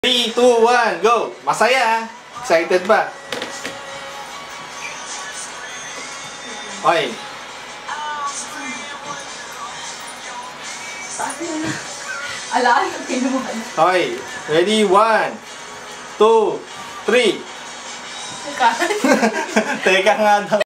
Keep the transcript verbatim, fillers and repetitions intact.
three, two, one, go! Masaya! Excited ba? Okay. Alaan ko kinuhan. Okay. Ready? One, two, three. Teka. Teka nga daw.